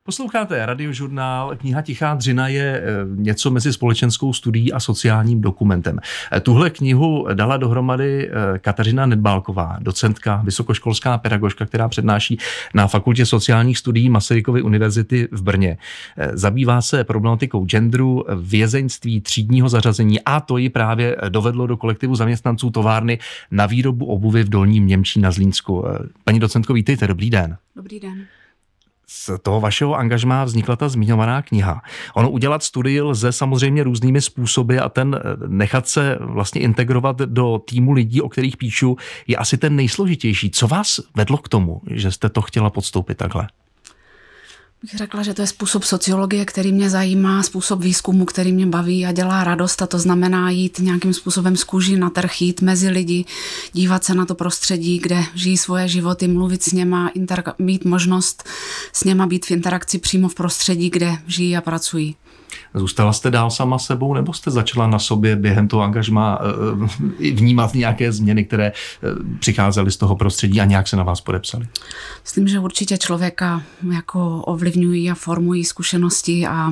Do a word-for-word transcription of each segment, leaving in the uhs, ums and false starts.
Posloucháte Radiožurnál. Kniha Tichá dřina je něco mezi společenskou studií a sociálním dokumentem. Tuhle knihu dala dohromady Kateřina Nedbálková, docentka, vysokoškolská pedagožka, která přednáší na Fakultě sociálních studií Masarykovy univerzity v Brně. Zabývá se problematikou genderu, vězeňství, třídního zařazení a to ji právě dovedlo do kolektivu zaměstnanců továrny na výrobu obuvy v Dolním Němčí na Zlínsku. Paní docentko, vítejte, dobrý den. Dobrý den. Z toho vašeho angažmá vznikla ta zmiňovaná kniha. Ono udělat studii lze samozřejmě různými způsoby a ten nechat se vlastně integrovat do týmu lidí, o kterých píšu, je asi ten nejsložitější. Co vás vedlo k tomu, že jste to chtěla podstoupit takhle? Bych řekla, že to je způsob sociologie, který mě zajímá, způsob výzkumu, který mě baví a dělá radost, a to znamená jít nějakým způsobem z kůži na trh, jít mezi lidi, dívat se na to prostředí, kde žijí svoje životy, mluvit s něma, inter- mít možnost s něma být v interakci přímo v prostředí, kde žijí a pracují. Zůstala jste dál sama sebou, nebo jste začala na sobě během toho angažmá vnímat nějaké změny, které přicházely z toho prostředí a nějak se na vás podepsaly? Myslím, že určitě člověka jako ovlivňují a formují zkušenosti a, a,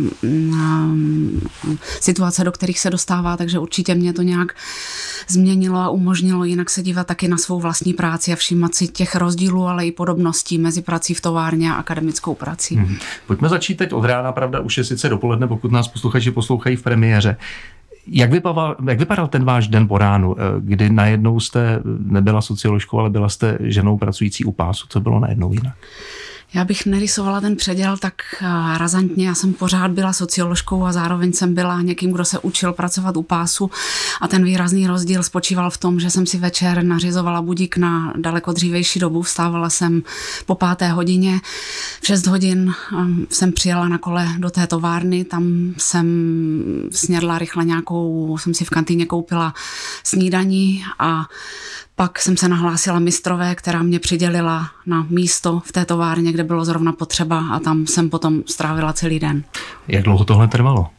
a situace, do kterých se dostává, takže určitě mě to nějak změnilo a umožnilo jinak se dívat taky na svou vlastní práci a všímat si těch rozdílů, ale i podobností mezi prací v továrně a akademickou prací. Hmm. Pojďme začít teď od rána, pravda, už je sice dopoledne, pokud nás posluchači poslouchají v premiéře. Jak vypadal, jak vypadal ten váš den po ránu, kdy najednou jste nebyla socioložkou, ale byla jste ženou pracující u pásu? Co bylo najednou jinak? Já bych nerysovala ten předěl tak razantně. Já jsem pořád byla socioložkou a zároveň jsem byla někým, kdo se učil pracovat u pásu, a ten výrazný rozdíl spočíval v tom, že jsem si večer nařizovala budík na daleko dřívejší dobu. Vstávala jsem po páté hodině. V šest hodin jsem přijela na kole do té továrny, tam jsem snědla rychle nějakou, jsem si v kantýně koupila snídaní a pak jsem se nahlásila mistrové, která mě přidělila na místo v té továrně, kde bylo zrovna potřeba, a tam jsem potom strávila celý den. Jak dlouho tohle trvalo?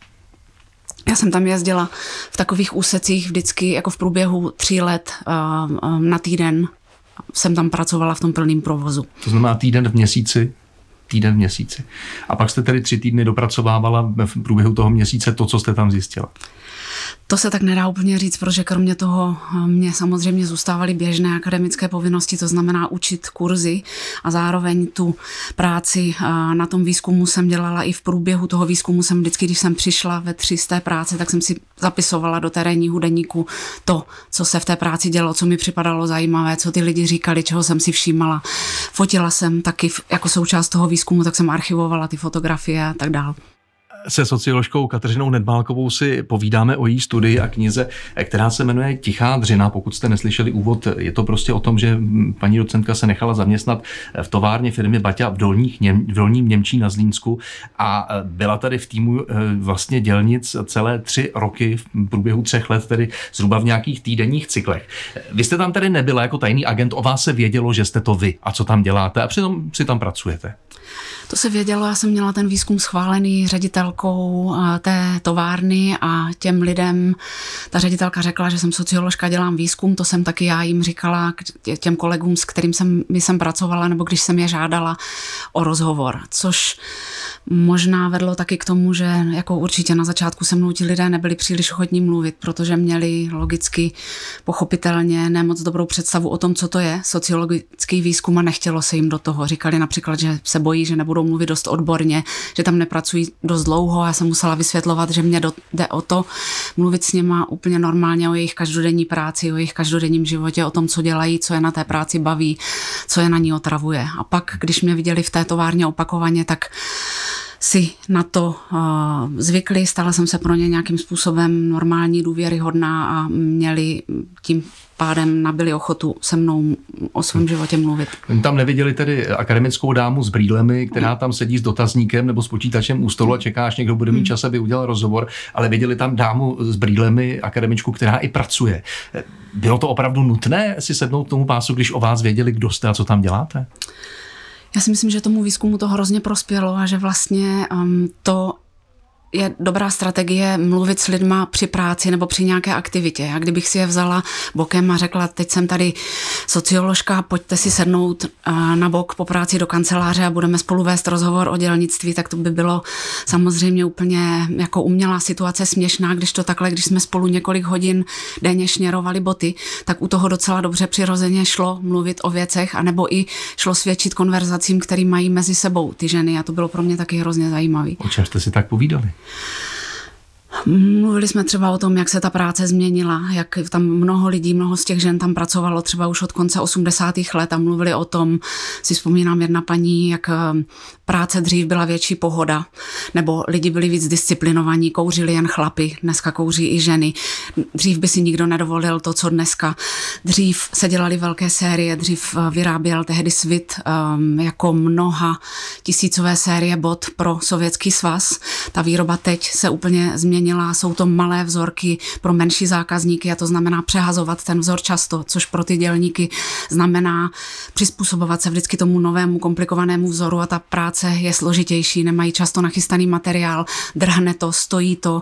Já jsem tam jezdila v takových úsecích vždycky jako v průběhu tří let na týden. Jsem tam pracovala v tom plném provozu. To znamená týden v měsíci? Týden v měsíci. A pak jste tedy tři týdny dopracovávala v průběhu toho měsíce to, co jste tam zjistila? To se tak nedá úplně říct, protože kromě toho mě samozřejmě zůstávaly běžné akademické povinnosti, to znamená učit kurzy, a zároveň tu práci na tom výzkumu jsem dělala i v průběhu toho výzkumu. Jsem vždycky, když jsem přišla ve tři z té práce, tak jsem si zapisovala do terénního deníku to, co se v té práci dělo, co mi připadalo zajímavé, co ty lidi říkali, čeho jsem si všímala. Fotila jsem taky jako součást toho výzkumu, tak jsem archivovala ty fotografie a tak dále. Se socioložkou Kateřinou Nedbálkovou si povídáme o její studii a knize, která se jmenuje Tichá dřina. Pokud jste neslyšeli úvod, je to prostě o tom, že paní docentka se nechala zaměstnat v továrně firmy Baťa v, Dolních Něm, v Dolním Němčí na Zlínsku a byla tady v týmu vlastně dělnic celé tři roky, v průběhu třech let, tedy zhruba v nějakých týdenních cyklech. Vy jste tam tedy nebyla jako tajný agent, o vás se vědělo, že jste to vy a co tam děláte, a přitom si tam pracujete. To se vědělo, já jsem měla ten výzkum schválený ředitelkou té továrny a těm lidem, ta ředitelka řekla, že jsem socioložka, dělám výzkum, to jsem taky já jim říkala, těm kolegům, s kterým jsem, jsem pracovala, nebo když jsem je žádala o rozhovor, což možná vedlo taky k tomu, že jako určitě na začátku se mnou ti lidé nebyli příliš ochotní mluvit, protože měli logicky, pochopitelně nemoc dobrou představu o tom, co to je sociologický výzkum, a nechtělo se jim do toho. Říkali například, že se bojí, že nebudou mluvit dost odborně, že tam nepracují dost dlouho. Já jsem musela vysvětlovat, že mě jde o to mluvit s nima úplně normálně o jejich každodenní práci, o jejich každodenním životě, o tom, co dělají, co je na té práci baví, co je na ní otravuje. A pak, když mě viděli v té továrně opakovaně, tak si na to uh, zvykli, stala jsem se pro ně nějakým způsobem normální, důvěryhodná a měli tím pádem nabili ochotu se mnou o svém životě mluvit. Tam neviděli tedy akademickou dámu s brýlemi, která tam sedí s dotazníkem nebo s počítačem u stolu a čeká, až někdo bude mít čas, aby udělal rozhovor, ale viděli tam dámu s brýlemi, akademičku, která i pracuje. Bylo to opravdu nutné si sednout k tomu pásu, když o vás věděli, kdo jste a co tam děláte? Já si myslím, že tomu výzkumu to hrozně prospělo a že vlastně um, to je dobrá strategie mluvit s lidma při práci nebo při nějaké aktivitě. Já kdybych si je vzala bokem a řekla, teď jsem tady socioložka, pojďte si sednout na bok po práci do kanceláře a budeme spolu vést rozhovor o dělnictví, tak to by bylo samozřejmě úplně jako umělá situace směšná, když to takhle, když jsme spolu několik hodin denně šněrovali boty, tak u toho docela dobře přirozeně šlo mluvit o věcech, anebo i šlo svědčit konverzacím, který mají mezi sebou ty ženy, a to bylo pro mě taky hrozně zajímavý. O čem jste si tak povídali? Mluvili jsme třeba o tom, jak se ta práce změnila, jak tam mnoho lidí, mnoho z těch žen tam pracovalo třeba už od konce osmdesátých let a mluvili o tom, si vzpomínám jedna paní, jak práce dřív byla větší pohoda, nebo lidi byli víc disciplinovaní, kouřili jen chlapy, dneska kouří i ženy. Dřív by si nikdo nedovolil to, co dneska. Dřív se dělaly velké série, dřív vyráběl tehdy Svit um, jako mnoha tisícové série bot pro Sovětský svaz. Ta výroba teď se úplně změnila, jsou to malé vzorky pro menší zákazníky a to znamená přehazovat ten vzor často, což pro ty dělníky znamená přizpůsobovat se vždycky tomu novému komplikovanému vzoru a ta práce je složitější, nemají často nachystaný materiál, drhne to, stojí to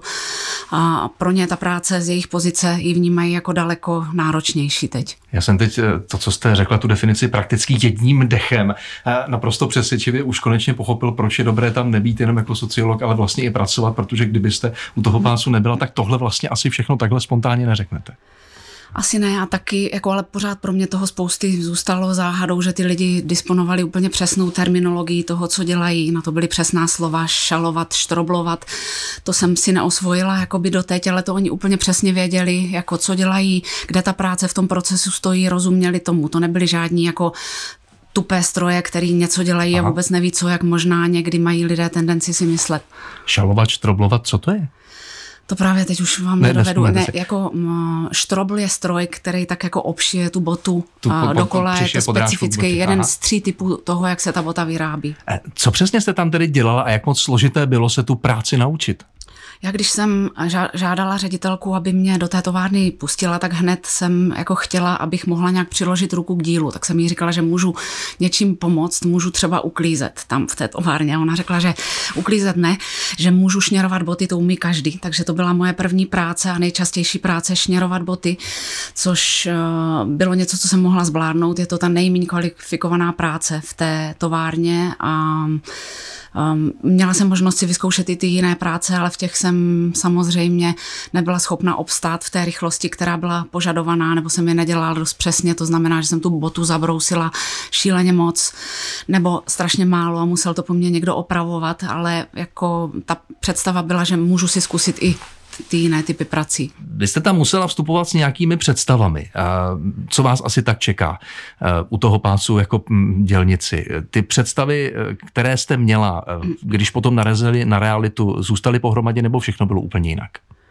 a pro ně ta práce z jejich pozice ji vnímají jako daleko náročnější teď. Já jsem teď to, co jste řekla, tu definici prakticky jedním dechem naprosto přesvědčivě už konečně pochopil, proč je dobré tam nebýt jenom jako sociolog, ale vlastně i pracovat, protože kdybyste u toho pásu nebyla, tak tohle vlastně asi všechno takhle spontánně neřeknete. Asi ne a taky, jako ale pořád pro mě toho spousty zůstalo záhadou, že ty lidi disponovali úplně přesnou terminologií toho, co dělají. Na to byly přesná slova, šalovat, štroblovat. To jsem si neosvojila jakoby doteď, ale to oni úplně přesně věděli, jako co dělají, kde ta práce v tom procesu stojí, rozuměli tomu. To nebyli žádní jako tupé stroje, který něco dělají Aha. a vůbec neví co, jak možná někdy mají lidé tendenci si myslet. Šalovat, štroblovat, co to je? To právě teď už vám ne, nedovedu. Ne, jako m, štrobl je stroj, který tak jako obšije tu botu tu, a dokola. Je to specifický jeden z tří typů toho, jak se ta bota vyrábí. Co přesně jste tam tedy dělala a jak moc složité bylo se tu práci naučit? Já když jsem žádala ředitelku, aby mě do té továrny pustila, tak hned jsem jako chtěla, abych mohla nějak přiložit ruku k dílu. Tak jsem jí říkala, že můžu něčím pomoct, můžu třeba uklízet tam v té továrně. Ona řekla, že uklízet ne, že můžu šněrovat boty, to umí každý. Takže to byla moje první práce a nejčastější práce šněrovat boty, což bylo něco, co jsem mohla zvládnout. Je to ta nejméně kvalifikovaná práce v té továrně a Um, měla jsem možnost si vyzkoušet i ty jiné práce, ale v těch jsem samozřejmě nebyla schopna obstát v té rychlosti, která byla požadovaná, nebo jsem je nedělala dost přesně, to znamená, že jsem tu botu zabrousila šíleně moc, nebo strašně málo a musel to po mně někdo opravovat, ale jako ta představa byla, že můžu si zkusit i ty jiné typy prací. Vy jste tam musela vstupovat s nějakými představami. Co vás asi tak čeká u toho pásu jako dělnici? Ty představy, které jste měla, když potom narazili na realitu, zůstaly pohromadě nebo všechno bylo úplně jinak?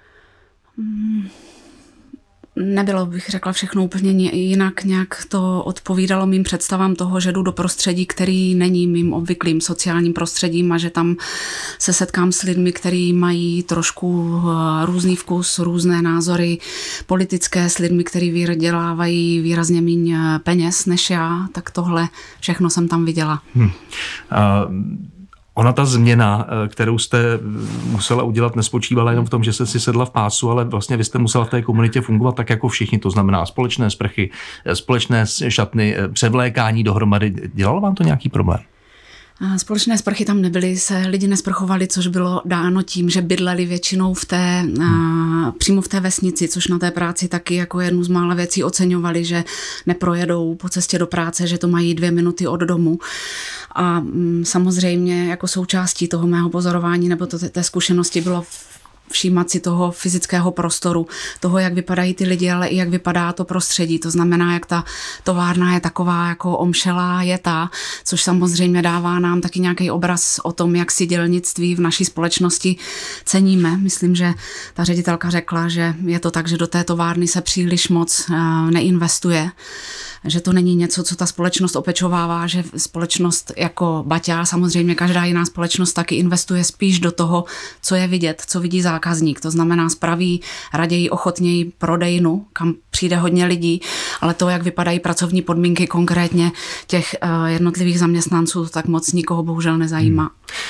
Hmm. Nebylo, bych řekla, všechno úplně jinak, nějak to odpovídalo mým představám toho, že jdu do prostředí, který není mým obvyklým sociálním prostředím a že tam se setkám s lidmi, kteří mají trošku různý vkus, různé názory politické, s lidmi, kteří vydělávají výrazně méně peněz než já, tak tohle všechno jsem tam viděla. Hmm. Uh... Ona ta změna, kterou jste musela udělat, nespočívala jenom v tom, že jste si sedla v pásu, ale vlastně vy jste musela v té komunitě fungovat tak jako všichni, to znamená společné sprchy, společné šatny, převlékání dohromady. Dělalo vám to nějaký problém? Společné sprchy tam nebyly, se lidi nesprchovali, což bylo dáno tím, že bydleli většinou v té, hmm. a, přímo v té vesnici, což na té práci taky jako jednu z mála věcí oceňovali, že neprojedou po cestě do práce, že to mají dvě minuty od domu. A m, samozřejmě jako součástí toho mého pozorování nebo to, té zkušenosti bylo všímat si toho fyzického prostoru, toho, jak vypadají ty lidi, ale i jak vypadá to prostředí. To znamená, jak ta továrna je taková jako omšelá jetá, což samozřejmě dává nám taky nějaký obraz o tom, jak si dělnictví v naší společnosti ceníme. Myslím, že ta ředitelka řekla, že je to tak, že do té továrny se příliš moc neinvestuje, že to není něco, co ta společnost opečovává, že společnost jako Baťa, samozřejmě každá jiná společnost taky investuje spíš do toho, co je vidět, co vidí zákazník. To znamená spraví raději ochotněji prodejnu, kam přijde hodně lidí, ale to, jak vypadají pracovní podmínky konkrétně těch jednotlivých zaměstnanců, tak moc nikoho bohužel nezajímá. Hmm.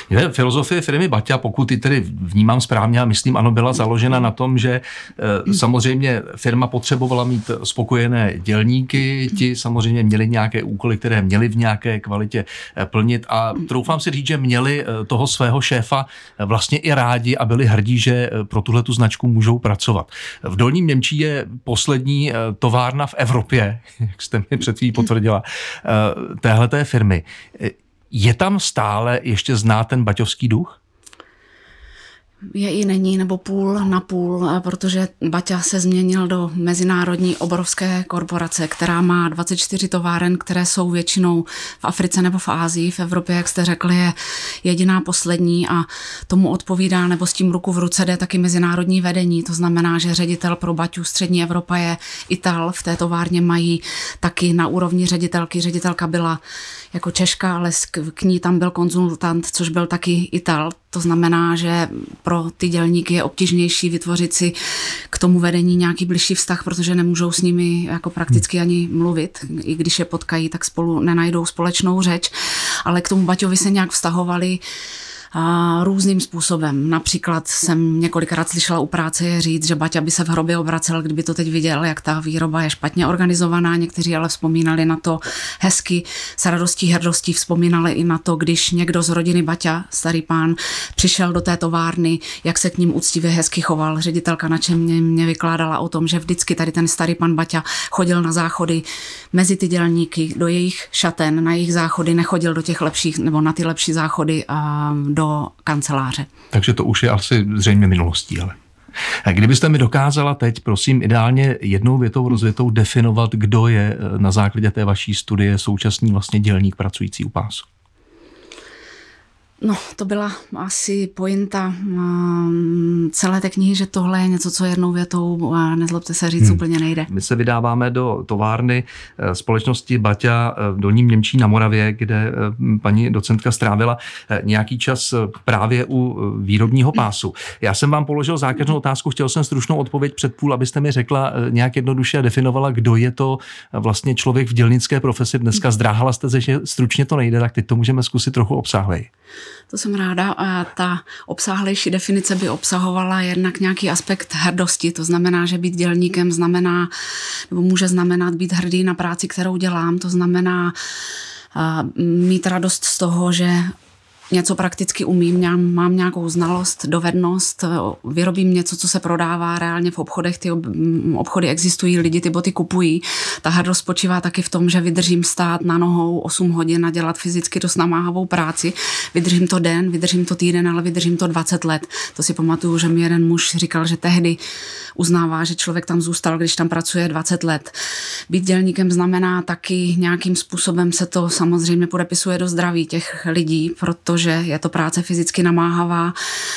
Je, filozofie firmy Baťa, pokud ji tedy vnímám správně a myslím, ano, byla založena na tom, že e, samozřejmě firma potřebovala mít spokojené dělníky, ti samozřejmě měli nějaké úkoly, které měli v nějaké kvalitě e, plnit a troufám si říct, že měli e, toho svého šéfa e, vlastně i rádi a byli hrdí, že e, pro tuhletu značku můžou pracovat. V Dolním Němčí je poslední e, továrna v Evropě, jak jste mi před chvílí potvrdila, e, téhleté firmy. E, Je tam stále ještě znát ten baťovský duch? Je i není, nebo půl na půl, protože Baťa se změnil do mezinárodní obrovské korporace, která má dvacet čtyři továren, které jsou většinou v Africe nebo v Ázii. V Evropě, jak jste řekli, je jediná poslední a tomu odpovídá, nebo s tím ruku v ruce jde taky mezinárodní vedení. To znamená, že ředitel pro Baťu Střední Evropa je Ital. V té továrně mají taky na úrovni ředitelky. Ředitelka byla jako Češka, ale k ní tam byl konzultant, což byl taky Ital. To znamená, že pro ty dělníky je obtížnější vytvořit si k tomu vedení nějaký bližší vztah, protože nemůžou s nimi jako prakticky ani mluvit. I když je potkají, tak spolu nenajdou společnou řeč. Ale k tomu Baťovi se nějak vztahovali a různým způsobem. Například jsem několikrát slyšela u práce říct, že Baťa by se v hrobě obracel, kdyby to teď viděl, jak ta výroba je špatně organizovaná. Někteří ale vzpomínali na to hezky, s radostí, hrdostí vzpomínali i na to, když někdo z rodiny Baťa, starý pán, přišel do té továrny, jak se k ním úctivě hezky choval. Ředitelka na čem mě, mě vykládala o tom, že vždycky tady ten starý pan Baťa chodil na záchody mezi ty dělníky, do jejich šaten, na jejich záchody, nechodil do těch lepších, nebo na ty lepší záchody a do kanceláře. Takže to už je asi zřejmě minulostí, ale. Kdybyste mi dokázala teď, prosím, ideálně jednou větou rozvětou definovat, kdo je na základě té vaší studie současný vlastně dělník pracující u pásu. No, to byla asi pointa um, celé té knihy, že tohle je něco, co jednou větou, a nezlobte se říct, hmm. úplně nejde. My se vydáváme do továrny společnosti Baťa v Dolním Němčí na Moravě, kde paní docentka strávila nějaký čas právě u výrobního pásu. Já jsem vám položil zákeřnou otázku, chtěl jsem stručnou odpověď před půl, abyste mi řekla nějak jednoduše a definovala, kdo je to vlastně člověk v dělnické profesi dneska. Zdráhala jste se, že stručně to nejde, tak teď to můžeme zkusit trochu obsáhleji. To jsem ráda. A ta obsáhlejší definice by obsahovala jednak nějaký aspekt hrdosti, to znamená, že být dělníkem znamená, nebo může znamenat být hrdý na práci, kterou dělám, to znamená mít radost z toho, že něco prakticky umím, mám nějakou znalost, dovednost, vyrobím něco, co se prodává reálně v obchodech, ty obchody existují, lidi ty boty kupují. Ta hrdost spočívá taky v tom, že vydržím stát na nohou osm hodin a dělat fyzicky dost namáhavou práci. Vydržím to den, vydržím to týden, ale vydržím to dvacet let. To si pamatuju, že mi jeden muž říkal, že tehdy uznává, že člověk tam zůstal, když tam pracuje dvacet let. Být dělníkem znamená taky nějakým způsobem se to samozřejmě podepisuje do zdraví těch lidí, proto že je to práce fyzicky namáhavá.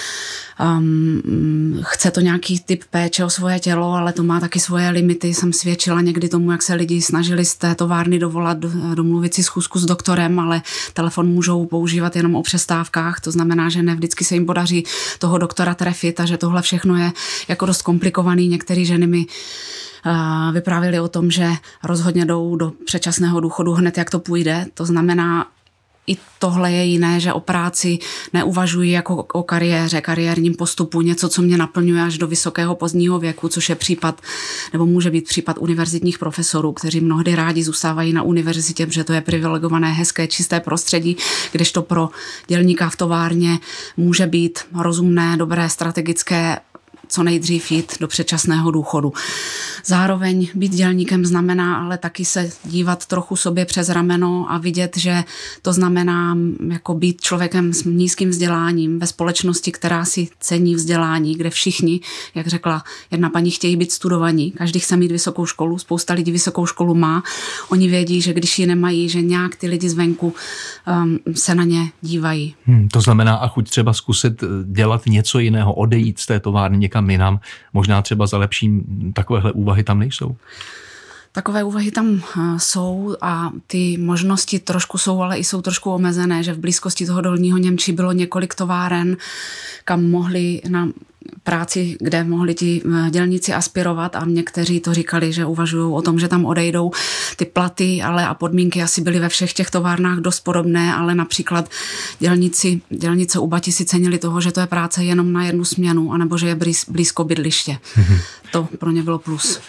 Um, chce to nějaký typ péče o svoje tělo, ale to má taky svoje limity. Jsem svědčila někdy tomu, jak se lidi snažili z té továrny dovolat, domluvit si schůzku s doktorem, ale telefon můžou používat jenom o přestávkách. To znamená, že ne vždycky se jim podaří toho doktora trefit a že tohle všechno je jako dost komplikovaný. Některé ženy mi uh, vyprávěly o tom, že rozhodně jdou do předčasného důchodu hned, jak to půjde. To znamená, i tohle je jiné, že o práci neuvažuji jako o kariéře, kariérním postupu, něco, co mě naplňuje až do vysokého pozdního věku, což je případ, nebo může být případ univerzitních profesorů, kteří mnohdy rádi zůstávají na univerzitě, protože to je privilegované, hezké, čisté prostředí, kdežto pro dělníka v továrně může být rozumné, dobré, strategické co nejdřív jít do předčasného důchodu. Zároveň být dělníkem znamená ale taky se dívat trochu sobě přes rameno a vidět, že to znamená jako být člověkem s nízkým vzděláním ve společnosti, která si cení vzdělání, kde všichni, jak řekla jedna paní, chtějí být studovaní. Každý chce mít vysokou školu, spousta lidí vysokou školu má. Oni vědí, že když ji nemají, že nějak ty lidi zvenku um, se na ně dívají. Hmm, to znamená a chuť třeba zkusit dělat něco jiného, odejít z té továrny někam jinam, možná třeba za lepším, takovéhle úvahy tam nejsou? Takové úvahy tam jsou a ty možnosti trošku jsou, ale i jsou trošku omezené, že v blízkosti toho Dolního Němčí bylo několik továren, kam mohli na práci, kde mohli ti dělníci aspirovat a někteří to říkali, že uvažují o tom, že tam odejdou. Ty platy ale a podmínky asi byly ve všech těch továrnách dost podobné, ale například dělníci, dělnice u Bati si cenili toho, že to je práce jenom na jednu směnu, anebo že je blízko bydliště. Mm-hmm. To pro ně bylo plus.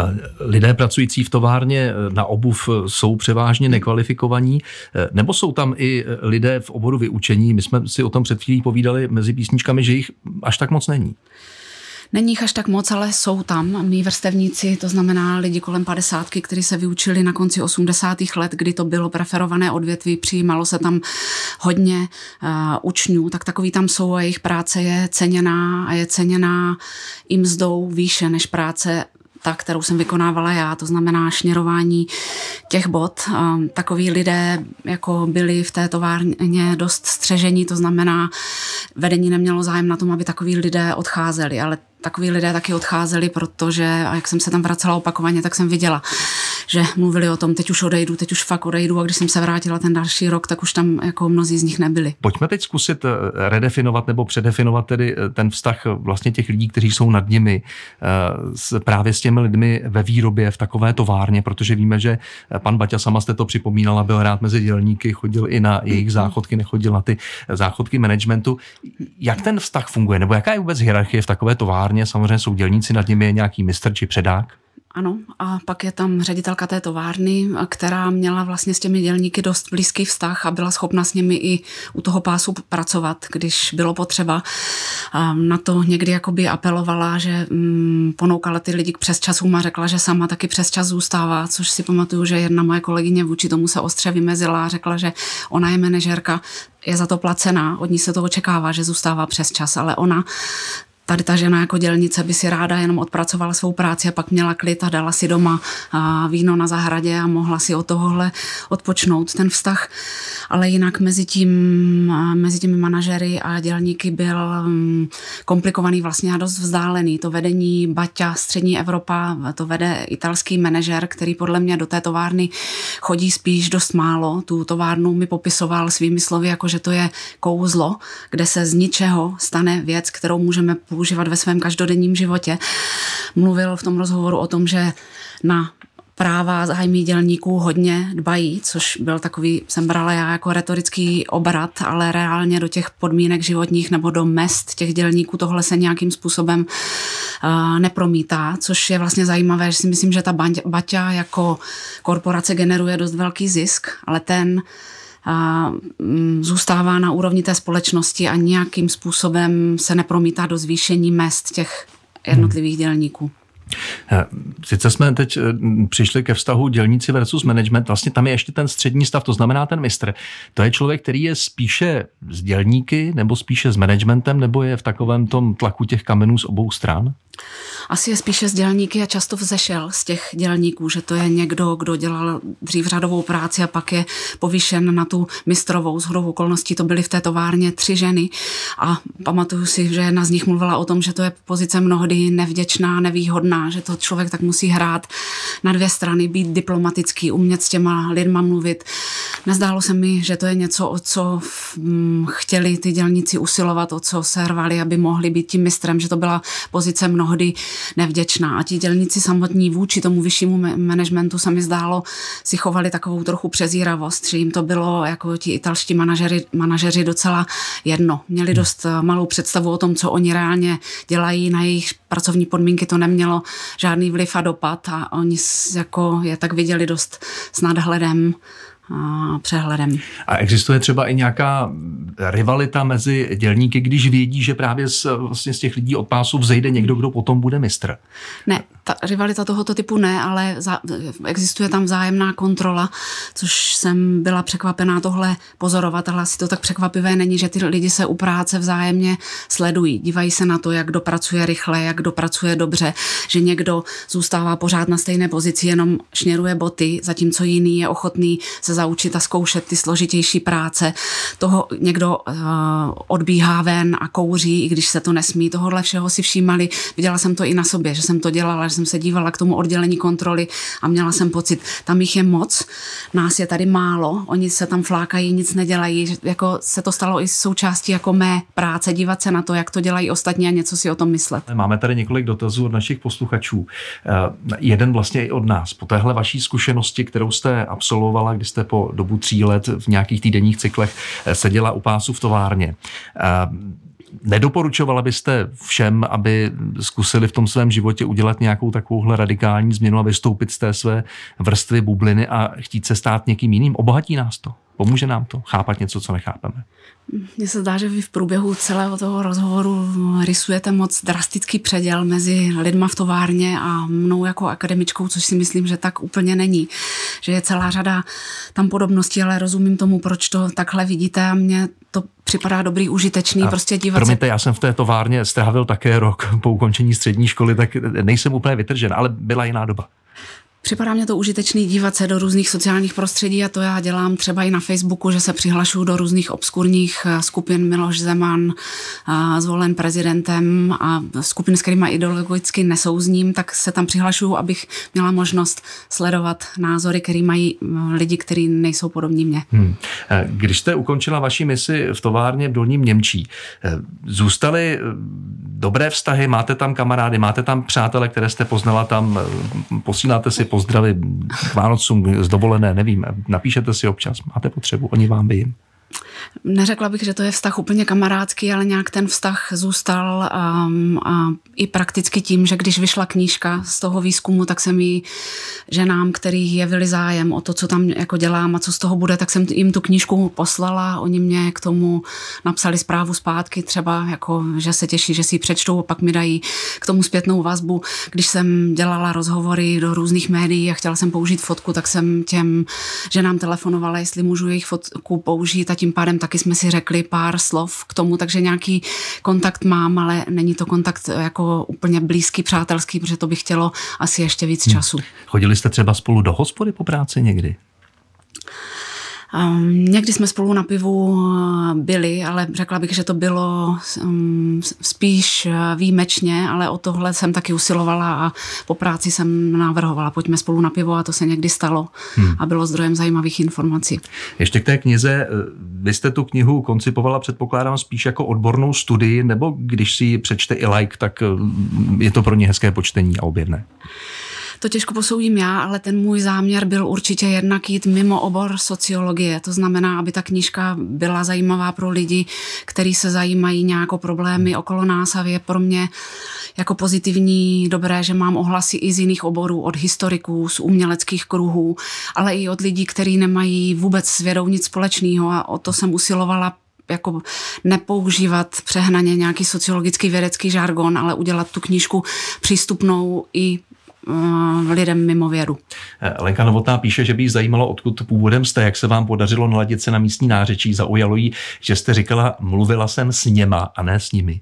Lidé pracující v továrně na obuv jsou převážně nekvalifikovaní, nebo jsou tam i lidé v oboru vyučení? My jsme si o tom před chvílí povídali mezi písničkami, že jich až tak moc není. Není jich až tak moc, ale jsou tam mý vrstevníci, to znamená lidi kolem padesátky, kteří se vyučili na konci osmdesátých let, kdy to bylo preferované odvětví, přijímalo se tam hodně uh, učňů, tak takový tam jsou a jejich práce je ceněná a je ceněná i mzdou výše než práce ta, kterou jsem vykonávala já, to znamená šněrování těch bot. Takoví lidé jako byli v té továrně dost střežení, to znamená, vedení nemělo zájem na tom, aby takoví lidé odcházeli, ale takoví lidé taky odcházeli, protože, a jak jsem se tam vracela opakovaně, tak jsem viděla, že mluvili o tom, teď už odejdu, teď už fakt odejdu, a když jsem se vrátila ten další rok, tak už tam jako mnozí z nich nebyli. Pojďme teď zkusit redefinovat nebo předefinovat tedy ten vztah vlastně těch lidí, kteří jsou nad nimi, právě s těmi lidmi ve výrobě v takové továrně, protože víme, že pan Baťa, sama jste to připomínala, byl rád mezi dělníky, chodil i na jejich záchodky, nechodil na ty záchodky managementu. Jak ten vztah funguje, nebo jaká je vůbec hierarchie v takové továrně? Samozřejmě jsou dělníci, nad nimi je nějaký mistr či předák? Ano, a pak je tam ředitelka té továrny, která měla vlastně s těmi dělníky dost blízký vztah a byla schopna s nimi i u toho pásu pracovat, když bylo potřeba. A na to někdy jakoby apelovala, že mm, ponoukala ty lidi k přesčasům a řekla, že sama taky přesčas zůstává, což si pamatuju, že jedna moje kolegyně vůči tomu se ostře vymezila a řekla, že ona je manažerka, je za to placená, od ní se to očekává, že zůstává přesčas, ale ona tady ta žena jako dělnice by si ráda jenom odpracovala svou práci a pak měla klid a dala si doma víno na zahradě a mohla si od tohohle odpočnout ten vztah. Ale jinak mezi tím, mezi těmi manažery a dělníky byl komplikovaný vlastně a dost vzdálený. To vedení Baťa, střední Evropa, to vede italský manažer, který podle mě do té továrny chodí spíš dost málo. Tu továrnu mi popisoval svými slovy, jako že to je kouzlo, kde se z ničeho stane věc, kterou můžeme používat ve svém každodenním životě. Mluvil v tom rozhovoru o tom, že na práva zájmy dělníků hodně dbají, což byl takový, jsem brala já jako retorický obrat, ale reálně do těch podmínek životních nebo do mezd těch dělníků tohle se nějakým způsobem uh, nepromítá, což je vlastně zajímavé, že si myslím, že ta Baťa jako korporace generuje dost velký zisk, ale ten a zůstává na úrovni té společnosti a nějakým způsobem se nepromítá do zvýšení mezd těch jednotlivých dělníků. Sice jsme teď přišli ke vztahu dělníci versus management, vlastně tam je ještě ten střední stav, to znamená ten mistr. To je člověk, který je spíše s dělníky, nebo spíše s managementem, nebo je v takovém tom tlaku těch kamenů z obou stran? Asi je spíše z dělníky a často vzešel z těch dělníků, že to je někdo, kdo dělal dřív řadovou práci a pak je povýšen na tu mistrovou. Shodou okolností to byly v té továrně tři ženy a pamatuju si, že jedna z nich mluvila o tom, že to je pozice mnohdy nevděčná, nevýhodná, že to člověk tak musí hrát na dvě strany, být diplomatický, umět s těma lidma mluvit. Nezdálo se mi, že to je něco, o co chtěli ty dělníci usilovat, o co se rvali, aby mohli být tím mistrem, že to byla pozice mnohdy nevděčná. A ti dělníci samotní vůči tomu vyššímu managementu se mi zdálo, si chovali takovou trochu přezíravost, že jim to bylo jako ti italští manažeři, manažeři docela jedno. Měli dost malou představu o tom, co oni reálně dělají, na jejich pracovní podmínky to nemělo žádný vliv a dopad a oni jako je tak viděli dost s nadhledem a přehledem. A existuje třeba i nějaká rivalita mezi dělníky, když vědí, že právě z, vlastně z těch lidí od pásu vzejde někdo, kdo potom bude mistr? Ne, ta rivalita tohoto typu ne, ale za, existuje tam vzájemná kontrola, což jsem byla překvapená tohle pozorovat, ale asi to tak překvapivé není, že ty lidi se u práce vzájemně sledují. Dívají se na to, jak kdo pracuje rychle, jak kdo pracuje dobře, že někdo zůstává pořád na stejné pozici, jenom šněruje boty, zatímco jiný je ochotný se zaučit a zkoušet ty složitější práce. Toho někdo uh, odbíhá ven a kouří, i když se to nesmí. Tohodle všeho si všímali. Viděla jsem to i na sobě, že jsem to dělala, že jsem se dívala k tomu oddělení kontroly a měla jsem pocit, tam jich je moc, nás je tady málo, oni se tam flákají, nic nedělají, jako se to stalo i součástí jako mé práce, dívat se na to, jak to dělají ostatní a něco si o tom myslet. Máme tady několik dotazů od našich posluchačů. Jeden vlastně i od nás. Po téhle vaší zkušenosti, kterou jste absolvovala, kdy jste po dobu tří let v nějakých týdenních cyklech seděla u pásu v továrně, nedoporučovala byste všem, aby zkusili v tom svém životě udělat nějakou takovouhle radikální změnu a vystoupit z té své vrstvy bubliny a chtít se stát někým jiným? Obohatí nás to? Pomůže nám to chápat něco, co nechápeme? Mně se zdá, že vy v průběhu celého toho rozhovoru rysujete moc drastický předěl mezi lidma v továrně a mnou jako akademičkou, což si myslím, že tak úplně není. Že je celá řada tam podobností, ale rozumím tomu, proč to takhle vidíte a mně to připadá dobrý, užitečný, a prostě dívat promiňte, se... já jsem v té továrně strávil také rok po ukončení střední školy, tak nejsem úplně vytržen, ale byla jiná doba. Připadá mě to užitečný dívat se do různých sociálních prostředí a to já dělám třeba i na Facebooku, že se přihlašuju do různých obskurních skupin Miloš Zeman, zvolen prezidentem a skupin, s kterými ideologicky nesouzním, tak se tam přihlašuju, abych měla možnost sledovat názory, které mají lidi, kteří nejsou podobní mně. Hmm. Když jste ukončila vaši misi v továrně v Dolním Němčí, zůstaly dobré vztahy, máte tam kamarády, máte tam přátele, které jste poznala tam, posíláte si pozdravy k Vánocům z dovolené, nevím, napíšete si občas, máte potřebu, oni vám by jim. Neřekla bych, že to je vztah úplně kamarádský, ale nějak ten vztah zůstal a, a i prakticky tím, že když vyšla knížka z toho výzkumu, tak jsem jí ženám, který jevili zájem o to, co tam jako dělám a co z toho bude, tak jsem jim tu knížku poslala. Oni mě k tomu napsali zprávu zpátky, třeba jako, že se těší, že si ji přečtou a pak mi dají k tomu zpětnou vazbu. Když jsem dělala rozhovory do různých médií a chtěla jsem použít fotku, tak jsem těm ženám telefonovala, jestli můžu jejich fotku použít a tím pádem taky jsme si řekli pár slov k tomu, takže nějaký kontakt mám, ale není to kontakt jako úplně blízký, přátelský, protože to by chtělo asi ještě víc času. Hmm. Chodili jste třeba spolu do hospody po práci někdy? Um, někdy jsme spolu na pivu byli, ale řekla bych, že to bylo um, spíš výjimečně, ale o tohle jsem taky usilovala a po práci jsem navrhovala, pojďme spolu na pivo a to se někdy stalo hmm. a bylo zdrojem zajímavých informací. Ještě k té knize, vy jste tu knihu koncipovala, předpokládám, spíš jako odbornou studii, nebo když si ji přečte i like, tak je to pro ně hezké počtení a objevné? To těžko posoudím já, ale ten můj záměr byl určitě jednak jít mimo obor sociologie. To znamená, aby ta knížka byla zajímavá pro lidi, kteří se zajímají nějak o problémy okolo nás a je pro mě jako pozitivní, dobré, že mám ohlasy i z jiných oborů, od historiků, z uměleckých kruhů, ale i od lidí, kteří nemají vůbec s vědou nic společného a o to jsem usilovala jako nepoužívat přehnaně nějaký sociologický vědecký žargon, ale udělat tu knížku přístupnou i lidem mimo vědu. Lenka Novotná píše, že by jí zajímalo, odkud původem jste, jak se vám podařilo naladit se na místní nářečí. Zaujalo jí, že jste říkala, mluvila jsem s něma a ne s nimi.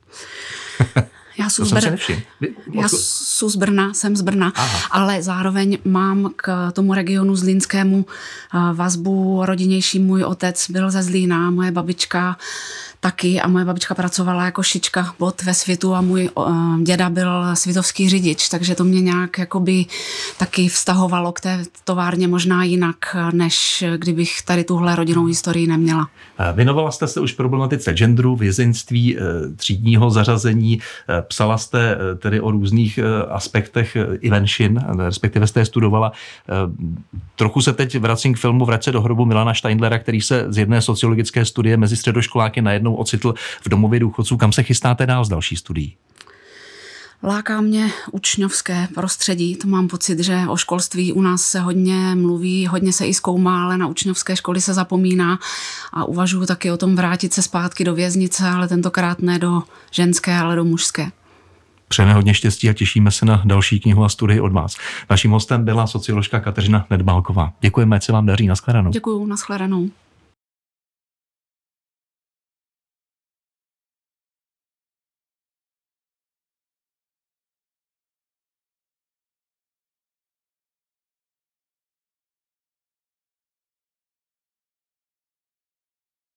Já jsem z Brna, já jsem z Brna, jsem z Brna, Aha. ale zároveň mám k tomu regionu zlínskému vazbu rodinější. Můj otec byl ze Zlína, moje babička taky a moje babička pracovala jako šička bot ve Svitu a můj uh, děda byl svitovský řidič, takže to mě nějak jakoby taky vztahovalo k té továrně možná jinak, než kdybych tady tuhle rodinnou historii neměla. Věnovala jste se už problematice genderu, vězeňství, třídního zařazení, psala jste tedy o různých aspektech i menšin, respektive jste je studovala. Trochu se teď vracím k filmu Vrať se do hrobu Milana Steindlera, který se z jedné sociologické studie mezi středoškoláky najednou ocitl v domově důchodců. Kam se chystáte dál s další studií? Láká mě učňovské prostředí. To mám pocit, že o školství u nás se hodně mluví, hodně se i zkoumá, ale na učňovské školy se zapomíná a uvažuji taky o tom vrátit se zpátky do věznice, ale tentokrát ne do ženské, ale do mužské. Přejeme hodně štěstí a těšíme se na další knihu a studii od vás. Naším hostem byla socioložka Kateřina Nedbálková. Děkujeme, ať se vám daří. Nashledanou. Děkuju, nashledanou.